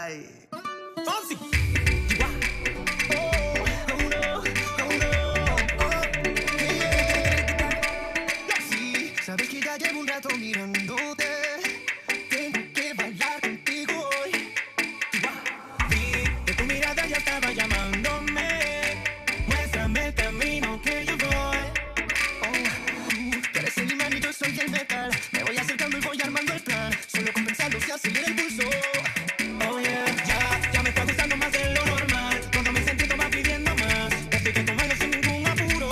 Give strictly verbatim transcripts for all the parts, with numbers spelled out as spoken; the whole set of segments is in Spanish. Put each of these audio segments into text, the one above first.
Ay. Fonsi. Sí, sabes que ya llevo un rato mirándote. Tengo que bailar contigo hoy. Vi que tu mirada ya estaba llamándome. Muéstrame el camino que yo voy. Oh, tú eres el imán y yo soy el metal. Me voy acercando y voy armando el plan. Solo con pensarlo se acelera el pulso. Oh yeah, ya, ya me está gustando más de lo normal. Cuando mi sentido va pidiendo más. Estoy que tomarlo sin ningún apuro.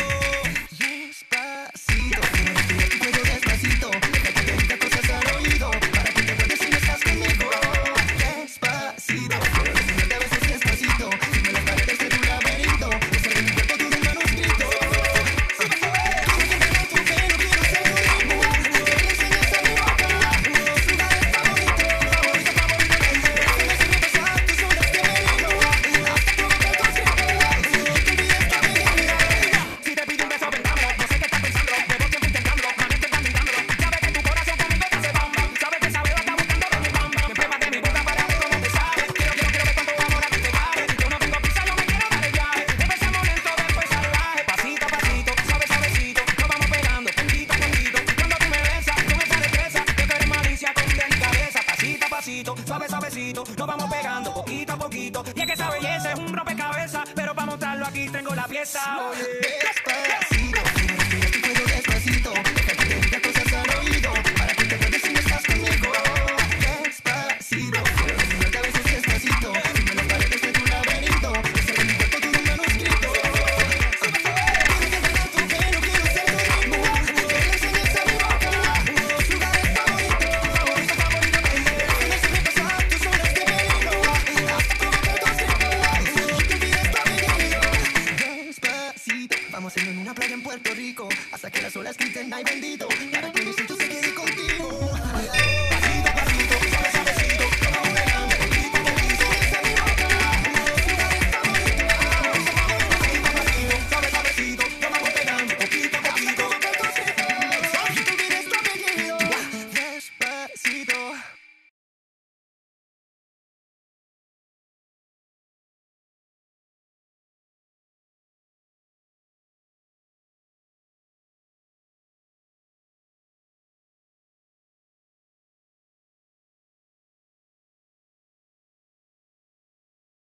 Despacito, respira tu cuello despacito. Deja que te diga cosas al oído. Para que te acuerdes si no estás conmigo. Despacito, quiero decirte a veces despacito. Firme las paredes de tu laberinto. Hacer de mi cuerpo todo un manuscrito. Sube, sube, quiero tu pelo, quiero ser tu ritmo. Que le enseñes a mi boca. Tus lugares favoritos, favorito, favorito. Déjame secretos a tus ondas que me digo. Hasta provocar tus gritos. Que olvides tu amiga. Si te pido un beso, vendámelo. No sé qué estás pensando. Debo siempre intentándolo. La mente está mintándolo. Sabes que tu corazón conmigo te hace bamba. Sabes que sabes, está buscando de mi bamba. Siempre más de mi boca para ver cómo te sabe. Quiero, quiero, quiero ver cuánto amor a ti te cabe. Yo no vengo a pisar, yo me quiero dar el viaje. Empezamos lento, después salvaje. Pasito a pasito, suave, suavecito. Nos vamos pegando, poquito a poquito. Cuando tú me besas, con esa destreza. Que tú eres malicia con delicadeza. Pasito a pasito, suave, suavecito. Nos vamos pegando, poquito a poquito. Y es que esa belleza es un rompecabezas. Pero para montarlo aquí tengo la pieza. Despacito, quiero respirar tu cuello despacito. Deja que te diga cosas al oído. Para que te acuerdes si no estás conmigo. Despacito, quiero decirte a veces despacito. Firme las paredes de tu laberinto. Hacer de mi cuerpo todo un manuscrito. Sube, sube, quiero que tu pelo, quiero ser tu ritmo. Que le enseñes a mi boca. Tus lugares favoritos, favorito, favorito. Déjame secretos a tus ondas que me digo. Hasta provocar tus gritos. Que olvides tu amigo. Despacito, vamos a ir en una playa en Puerto Rico. Hasta que las olas griten ay bendito. Para que mi sitio se quede contigo.